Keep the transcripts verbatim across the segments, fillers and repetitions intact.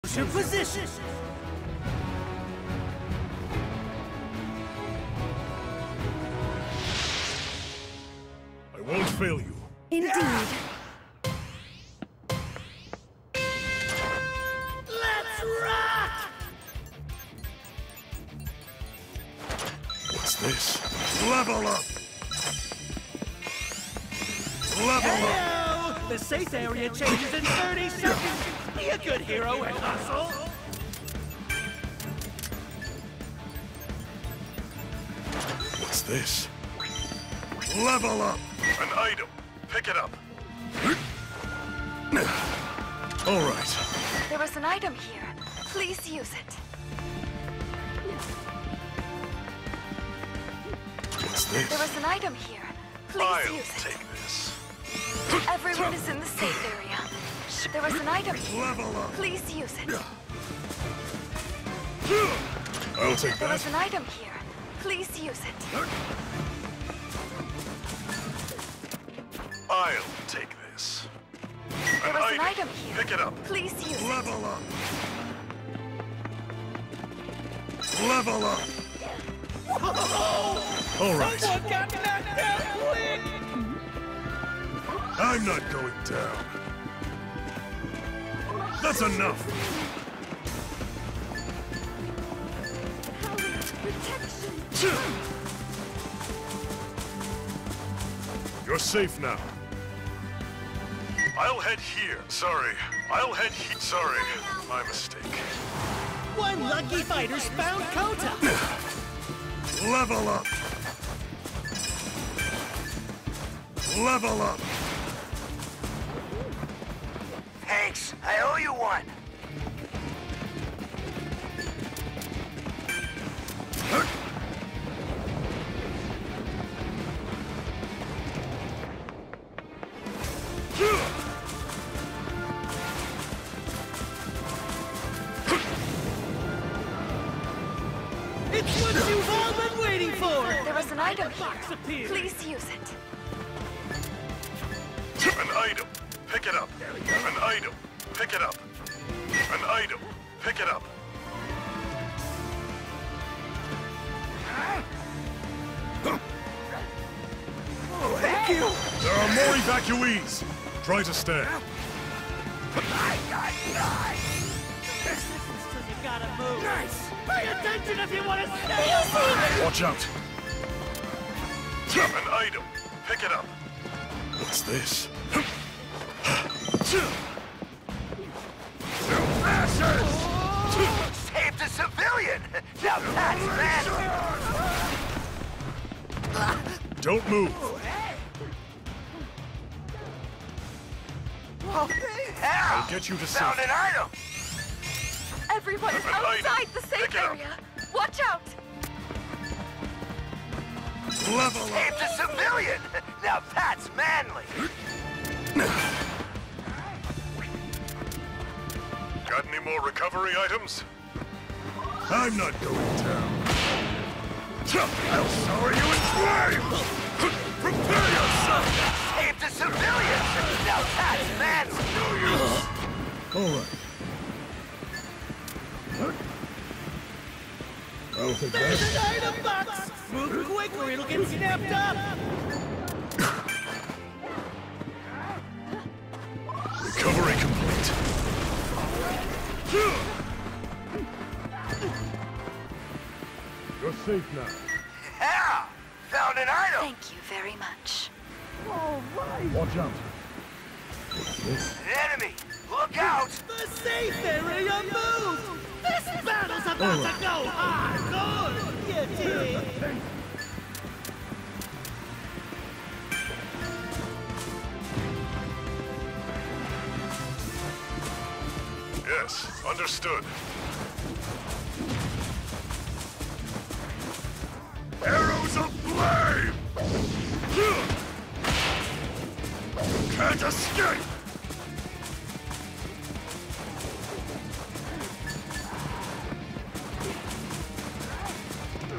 Your position. I won't fail you. Indeed. Yeah. Let's rock! What's this? Level up! Level up! Hello! The safe area changes in thirty seconds. Be a good hero and hustle. What's this? Level up! An item. Pick it up. All right. There was an item here. Please use it. What's this? There was an item here. Please I'll use it. take this. Everyone is in the safe area. There was an item here. Level up! Please use it. I'll take There was that. an item here. Please use it. I'll take this. There was an item here. Pick it up. Please use it. Level up! Level up! All right. Someone got knocked out quick! I'm not going down. That's enough! You're safe now. I'll head here. Sorry. I'll head here. Sorry. My mistake. One lucky fighter's found Kota. Level up! Level up! Hanks, I owe you one. It's what you've all been waiting for! There was an item Box here. appeared. Please use it. An item. Pick it up. An item. Pick it up. An item. Pick it up. Oh, thank you. There are more evacuees. Try to stand. I got nice. So you gotta move. Nice! Pay attention if you want to stay! Watch out. An item. Pick it up. What's this? Saved a civilian. Now that's man. Don't move. Oh, hell. I'll get you to Found safety. an item. Everyone is An item. outside the safe Pick it up. area. Watch out! Level up. Saved a civilian. Now that's manly. Got any more recovery items? I'm not going down. I'll shower you in flame! Prepare yourself! Saved a civilian. Now that's manly. All right. I'll take There's that. an item box! Move quick or it'll get snapped up! Recovery complete. You're safe now. Yeah. Found an item. Thank you very much. Watch out. What's this? An enemy. Look out. The safe area moved! This battle's about Oh. to go hardcore! You dig? Yes, understood. Arrows of flame! Can't escape!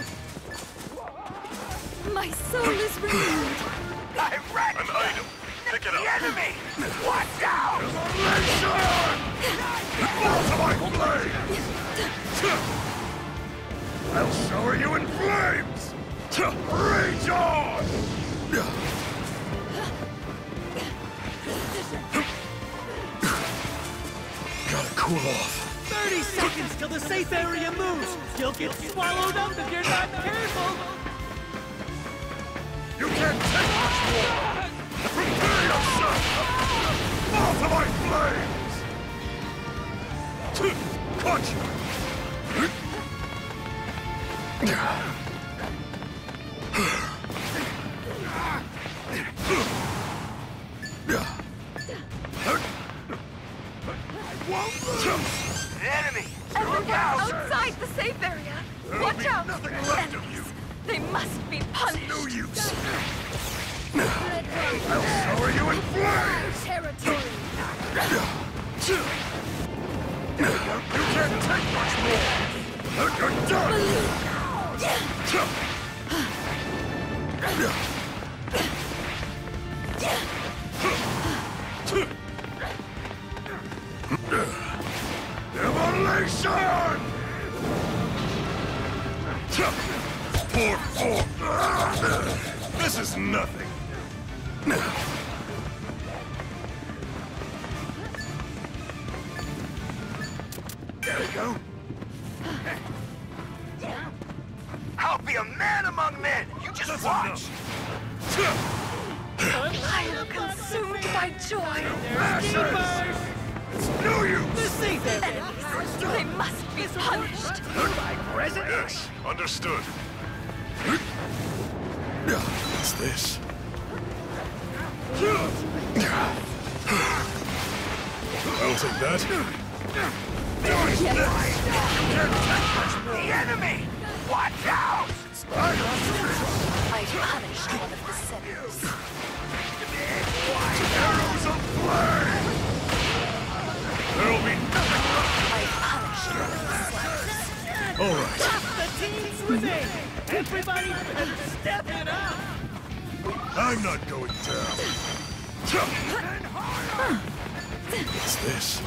My soul is renewed. I'm right. An item. Pick it The up. enemy! Watch out! Multiply flames! I'll shower you in flames! Rage on! Gotta cool off. thirty seconds till the safe area moves! You'll get swallowed up if you're not careful! You can't take much more! Prepare yourself! Multiply flames! Catch you! The enemy! And Look they're out! outside the safe area. There'll Watch be out! nothing left of Enemies. you. They must be punished. No use! I'll shower you in flames! Territory. You can't take much more! You're done! Demolition! Poor four! This is nothing! There we go. I'll be a man among men! You just That's watch! enough. I am consumed by joy. Masses! It's no use! The safe area! Enemies. They must be punished. Yes, understood. What's this? I'll take that. Dodge this! You can't take much more! The enemy! Watch out! I punished one of the sinners. Arrows of flame! There'll be nothing left! I punished one of the sinners. All right. The team's winning! Everybody better step it up! I'm not going down. What's this?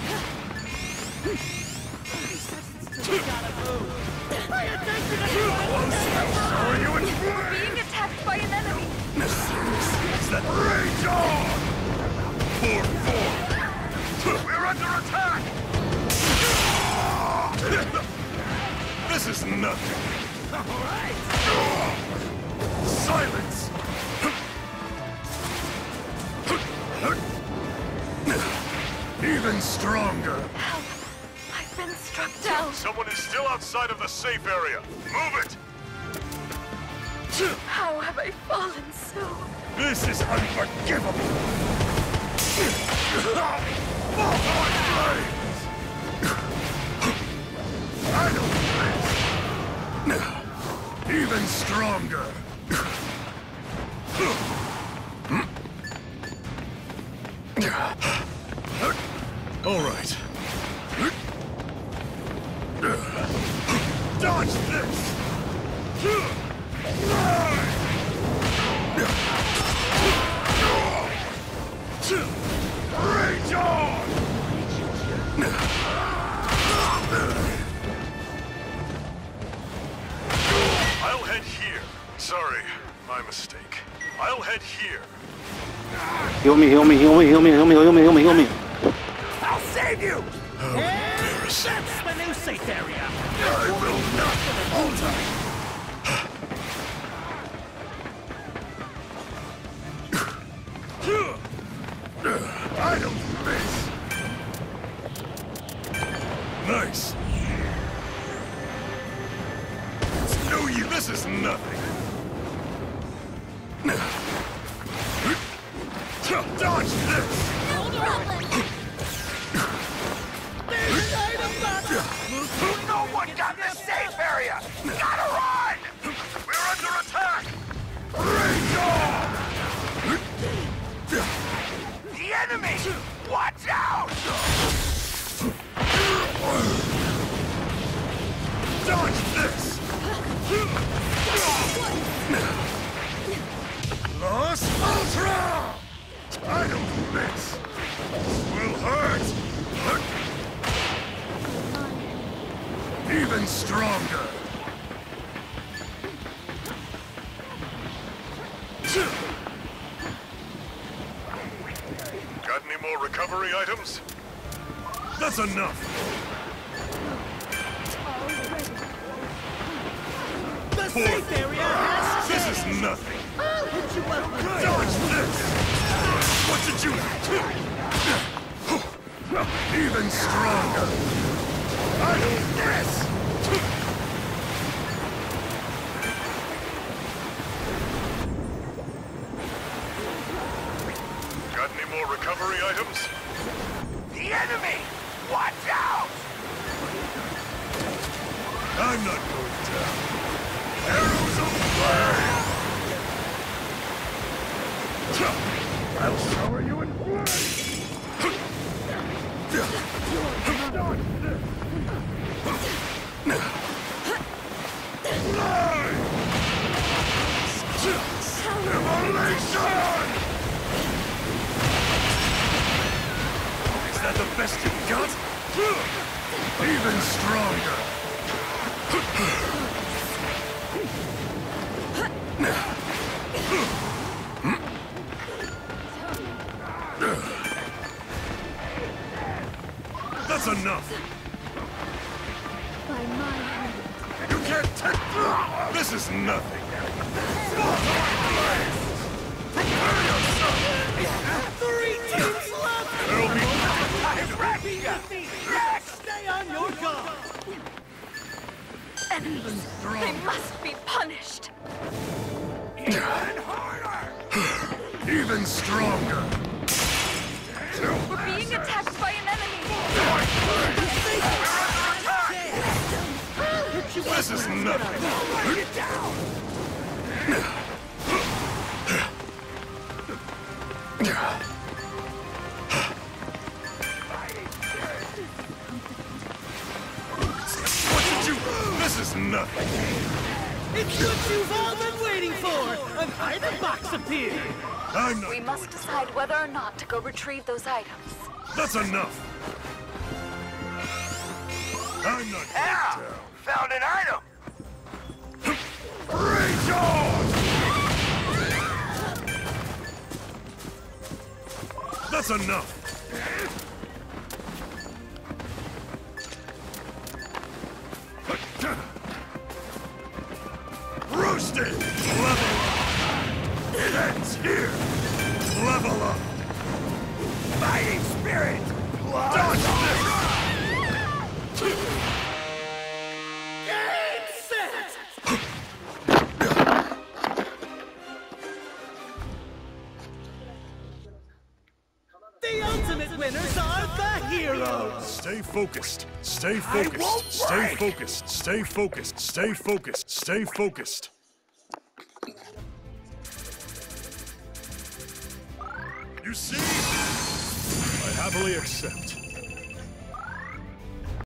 We gotta move! Pay attention if you want to stay! How are you in flame? Being attacked by an enemy. It's that rage on! Four, four. We're under attack! This is nothing. All right. Silence! Even stronger. Help. I've been struck down. Someone is still outside of the safe area. Move it! How have I fallen so? This is unforgivable! Multiply flames! I don't miss! Even stronger! All right. Dodge this! Rage on! I'll head here. Sorry, my mistake. I'll head here. Heal me, heal me, heal me, heal me, heal me, heal me, heal me, heal me. I'll save you! How embarrassing. That's the new safe area! I will not falter! I don't miss! Nice! It's no use! This is nothing! Dodge this! No one got the safe area! Gotta run! We're under attack! Rage on! The enemy! Watch out! Dodge this! Los Ultra! I don't Even stronger. Got any more recovery items? That's enough. The safe area has This is nothing. I'll hit you up with Dodge this! What did you... Even stronger! I need this! Got any more recovery items? The enemy! Watch out! I'm not going down. Arrows of flame! I'll shower you in flame! Immolation! Is that the best you've got? Even stronger! That's enough! By my hand. You can't take... This is nothing! three teams left! There'll be... I'm wrecking you! Stay on your guard! Enemies. They must be punished. Even harder! Even stronger! We're being attacked by an enemy. This is nothing! Bring it down! What did you... This is nothing! It's what you've all been waiting for! An item box appeared! I'm not... We must decide whether or not to go retrieve those items. That's enough! I'm not Yeah! going down. Found an item! Rage on! That's enough! Roasted! Level up! It ends here! Level up! Fighting spirit! Dodge this! Game set! The ultimate winners are the heroes! Stay focused. Stay won't focused. Stay break. focused. Stay focused. Stay focused. Stay focused. You see? I happily accept.